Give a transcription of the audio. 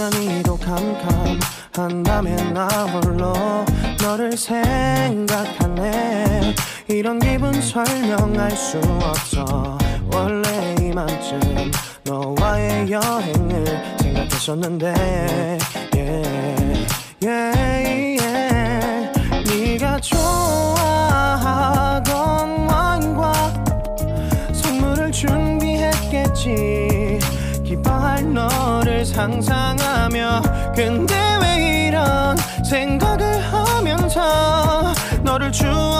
유난히도 캄캄한다면 나 홀로 너를 생각하네. 이런 기분 설명할 수 없어. 원래 이맘쯤 너와의 여행을 생각했었는데 yeah, yeah, yeah. 네가 좋아하던 와인과 선물을 준비했겠지. 기뻐할 너를 상상하며. 근데 왜 이런 생각을 하면서 너를